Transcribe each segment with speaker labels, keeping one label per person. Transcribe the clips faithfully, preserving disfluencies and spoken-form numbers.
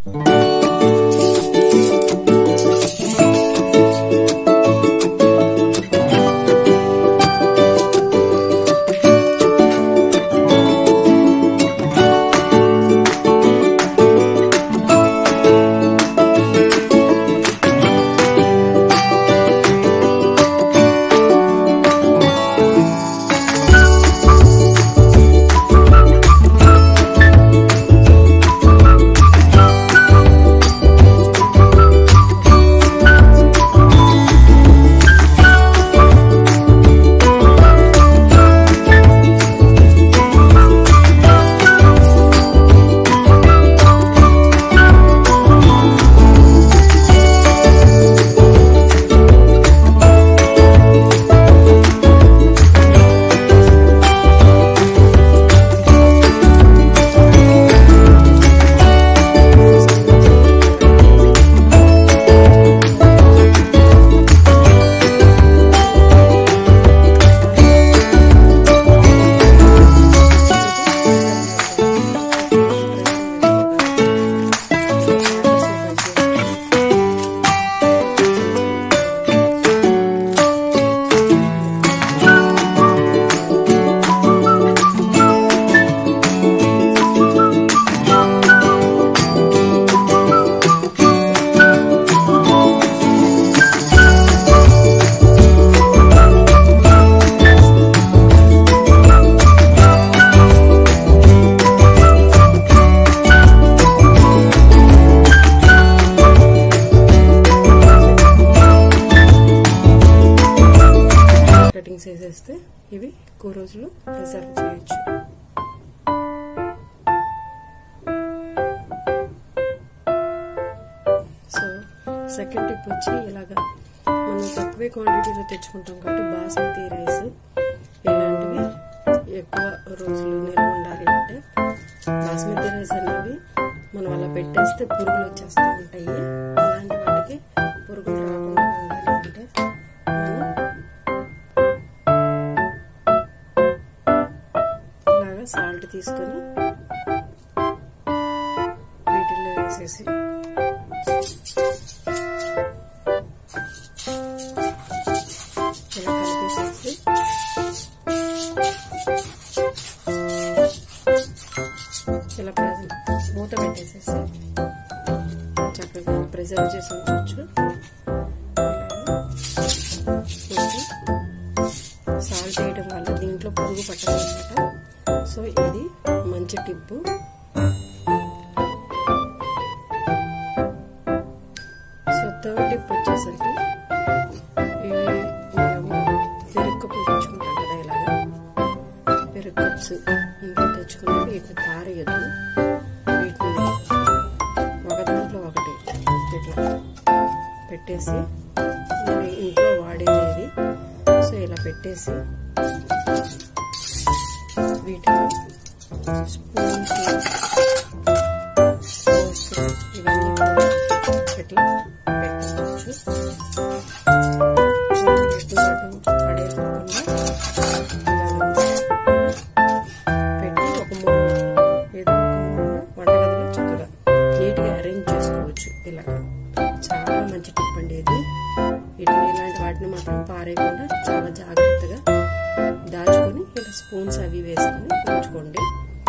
Speaker 1: చేసేస్తే ఇవి ఎక్కువ రోజులు ప్రిజర్వ్ చేయొచ్చు. సో సెకండ్ టిప్ వచ్చి ఇలాగా మనం తక్కువే క్వాంటిటీలో తెచ్చుకుంటాం కాబట్టి బాస్మతి రైస్ ఇలాంటివి ఎక్కువ రోజులు నిల్వ ఉండాలి అంటే బాస్మతి రైస్ అనేవి మనం అలా పెట్టేస్తే పురుగులు వచ్చేస్తూ ఉంటాయి. అలాంటి వాటికి పురుగులు రాకుండా ఉండాలి అంటే మనం ఇలాగా సాల్ట్ తీసుకొని వీటిల్లో వేసేసి ఇలా కలిపేసేసి ఇలా మూత పెట్టేసేసి చక్కగా ప్రిజర్వ్ చేసి ఉంచవచ్చు. సాల్ట్ వేయడం వల్ల దీంట్లో పురుగు పట్టదన్నమాట. సో ఇది మంచి టిప్పు. సో థర్డ్ టిప్ వచ్చేసరికి మనము పెరుగు కప్పులు తెచ్చుకుంటాం కదా, ఇలాగా పెరుగు కప్స్ ఇంట్లో తెచ్చుకుని వీటిని పారేయద్దు. వీటిని ఒక దాంట్లో ఒకటి ఇట్లా పెట్టేసి మరి ఇంట్లో వాడేది. సో ఇలా పెట్టేసి వీటిని స్పూన్స్ ఇవన్నీ కూడా ఇట్లా పెట్టవచ్చు. పడేయకుండా పెట్టి ఒక మూల ఏదో ఒక వంటగదిలో చక్కగా నీట్గా అరేంజ్ చేసుకోవచ్చు. ఇలా చాలా మంచి టిప్ అండి ఇది. వీటిని ఇలాంటి వాటిని మాత్రం పారేయకుండా చాలా జాగ్రత్తగా దాచుకొని ఇలా స్పూన్స్ అవి వేసుకొని ఉంచుకోండి.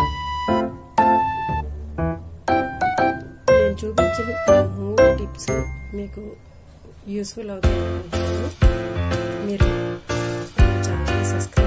Speaker 1: నేను చూపించిన మూడు టిప్స్ మీకు యూస్ఫుల్ అవుతాయి అనుకుంటున్నాను. మీరు ఛానల్ సబ్స్క్రైబ్